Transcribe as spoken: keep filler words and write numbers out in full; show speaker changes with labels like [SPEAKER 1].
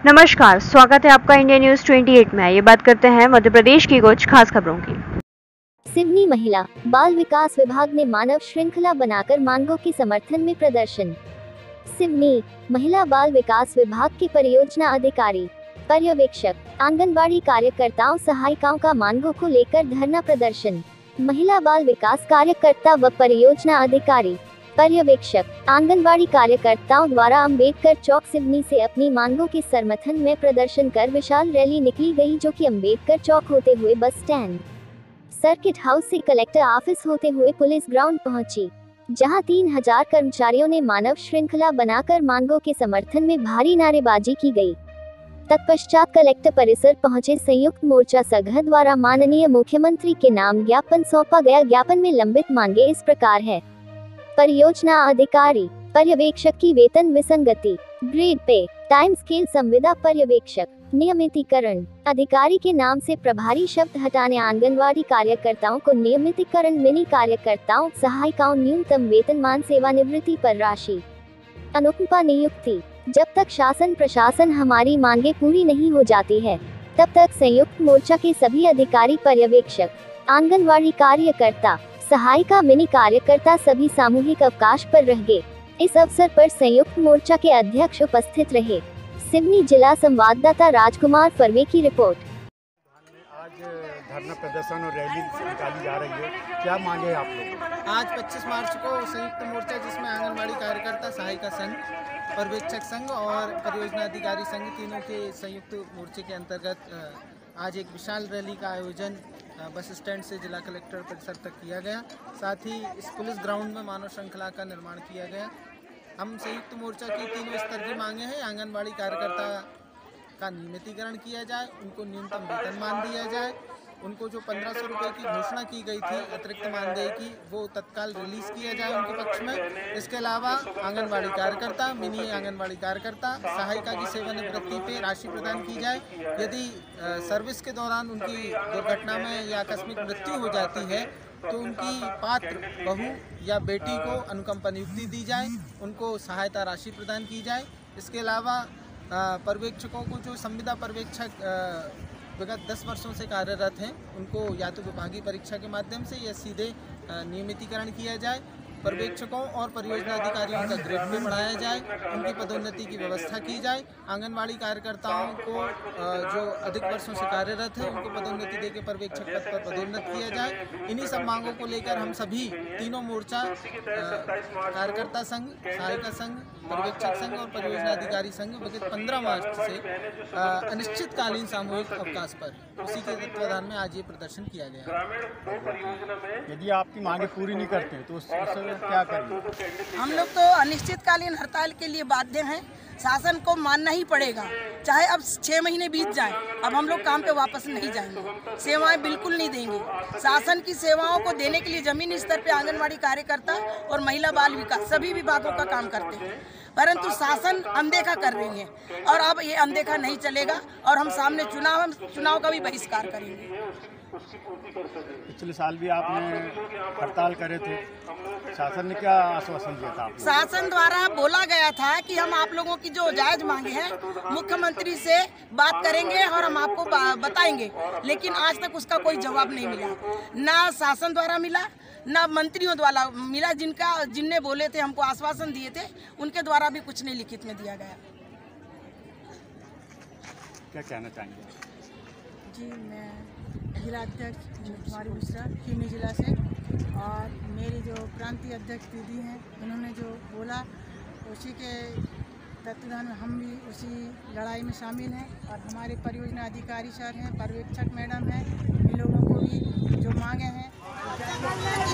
[SPEAKER 1] नमस्कार, स्वागत है आपका इंडिया न्यूज अट्ठाईस में। ये बात करते हैं मध्य प्रदेश की कुछ खास खबरों की।
[SPEAKER 2] सिवनी महिला बाल विकास विभाग ने मानव श्रृंखला बनाकर मांगों के समर्थन में प्रदर्शन। सिवनी महिला बाल विकास विभाग के परियोजना अधिकारी, पर्यवेक्षक, आंगनबाड़ी कार्यकर्ताओं सहायिकाओं का मांगों को लेकर धरना प्रदर्शन। महिला बाल विकास कार्यकर्ता व परियोजना अधिकारी, पर्यवेक्षक, आंगनबाड़ी कार्यकर्ताओं द्वारा अंबेडकर चौक सिवनी से अपनी मांगों के समर्थन में प्रदर्शन कर विशाल रैली निकली गई, जो कि अंबेडकर चौक होते हुए बस स्टैंड, सर्किट हाउस से कलेक्टर ऑफिस होते हुए पुलिस ग्राउंड पहुंची, जहां तीन हजार कर्मचारियों ने मानव श्रृंखला बनाकर मांगों के समर्थन में भारी नारेबाजी की गई। तत्पश्चात कलेक्टर परिसर पहुंचे संयुक्त मोर्चा संघ द्वारा माननीय मुख्यमंत्री के नाम ज्ञापन सौंपा गया। ज्ञापन में लंबित मांगे इस प्रकार है। परियोजना अधिकारी, पर्यवेक्षक की वेतन विसंगति, ग्रेड पे, टाइम स्केल संविदा पर्यवेक्षक, नियमितीकरण, अधिकारी के नाम से प्रभारी शब्द हटाने, आंगनवाड़ी कार्यकर्ताओं को नियमितीकरण, मिनी कार्यकर्ताओं सहायिकाओं न्यूनतम वेतनमान, सेवानिवृत्ति पर राशि, अनुकंपा नियुक्ति। जब तक शासन प्रशासन हमारी मांगे पूरी नहीं हो जाती है, तब तक संयुक्त मोर्चा के सभी अधिकारी, पर्यवेक्षक, आंगनवाड़ी कार्यकर्ता, सहायिका, मिनी कार्यकर्ता सभी सामूहिक अवकाश पर रह गए। इस अवसर पर संयुक्त मोर्चा के अध्यक्ष उपस्थित रहे। सिवनी जिला संवाददाता राजकुमार फरवे की रिपोर्ट।
[SPEAKER 3] आज धरना प्रदर्शन और रैली निकाली जा रही है, क्या मांगे आप लोग?
[SPEAKER 4] आज पच्चीस मार्च को संयुक्त मोर्चा, जिसमें आंगनबाड़ी कार्यकर्ता सहायिका संघ, पर्यवेक्षक संघ और परियोजना अधिकारी संघ, तीनों के संयुक्त मोर्चे के अंतर्गत आज एक विशाल रैली का आयोजन बस स्टैंड से जिला कलेक्टर परिसर तक किया गया। साथ ही इस पुलिस ग्राउंड में मानव श्रृंखला का निर्माण किया गया। हम संयुक्त मोर्चा की तीनों स्तर की मांगे हैं। आंगनबाड़ी कार्यकर्ता का नियमितीकरण किया जाए, उनको न्यूनतम वेतनमान दिया जाए, उनको जो पंद्रह सौ रुपये की घोषणा की गई थी अतिरिक्त मानदेय की, वो तत्काल रिलीज किया जाए उनके पक्ष में। इसके अलावा आंगनबाड़ी कार्यकर्ता, मिनी आंगनबाड़ी कार्यकर्ता, सहायिका की सेवानिवृत्ति पे राशि प्रदान की जाए। यदि सर्विस के दौरान उनकी दुर्घटना में या आकस्मिक मृत्यु हो जाती है तो उनकी पात्र बहू या बेटी को अनुकंपा नियुक्ति दी जाए, उनको सहायता राशि प्रदान की जाए। इसके अलावा पर्यवेक्षकों को, जो संविदा पर्यवेक्षक विगत दस वर्षों से कार्यरत हैं, उनको या तो विभागीय परीक्षा के माध्यम से या सीधे नियमितीकरण किया जाए। पर्यवेक्षकों और परियोजना अधिकारियों का ग्रेड पे बढ़ाया जाए, उनकी पदोन्नति की व्यवस्था की जाए। आंगनबाड़ी कार्यकर्ताओं को जो अधिक वर्षों से कार्यरत हैं, उनको पदोन्नति देकर पर्यवेक्षक पद पर पदोन्नत किया जाए। इन्हीं सब मांगों को लेकर हम सभी तीनों मोर्चा, कार्यकर्ता संघ, सहायिका संघ, पर्यवेक्षक संघ और परियोजना अधिकारी संघ विगत पंद्रह मार्च से अनिश्चितकालीन सामूहिक अवकाश पर, उसी के तत्वाधान में आज ये प्रदर्शन किया गया।
[SPEAKER 3] यदि आपकी मांगे पूरी नहीं करते तो उस क्या करेंगे?
[SPEAKER 5] हम लोग तो अनिश्चितकालीन हड़ताल के लिए बाध्य हैं। शासन को मानना ही पड़ेगा, चाहे अब छः महीने बीत जाएं, अब हम लोग काम पे वापस नहीं जाएंगे, सेवाएं बिल्कुल नहीं देंगे। शासन की सेवाओं को देने के लिए जमीनी स्तर पे आंगनबाड़ी कार्यकर्ता और महिला बाल विकास सभी विभागों का काम करते हैं, परंतु शासन अनदेखा कर रही है और अब ये अनदेखा नहीं चलेगा और हम सामने चुनाव चुनाव का भी बहिष्कार करेंगे।
[SPEAKER 3] पिछले साल भी आपने हड़ताल करे थे, शासन ने क्या आश्वासन दिया था?
[SPEAKER 5] शासन द्वारा बोला गया था कि हम आप लोगों की जो जायज मांगे हैं मुख्यमंत्री से बात करेंगे और हम आपको बताएंगे, लेकिन आज तक उसका कोई जवाब नहीं मिला। ना शासन द्वारा मिला, ना मंत्रियों द्वारा मिला। जिनका जिनने बोले थे, हमको आश्वासन दिए थे, उनके द्वारा भी कुछ नहीं लिखित में दिया गया।
[SPEAKER 3] क्या कहना चाहेंगे?
[SPEAKER 6] जी, मैं जिलाध्यक्ष कुमारी मिश्रा सिवनी जिला से, और मेरी जो प्रांतीय अध्यक्ष दीदी हैं, उन्होंने जो बोला उसी के तत्वाधान में हम भी उसी लड़ाई में शामिल हैं। और हमारे परियोजना अधिकारी सर हैं, पर्यवेक्षक मैडम हैं, इन लोगों को भी जो मांगे हैं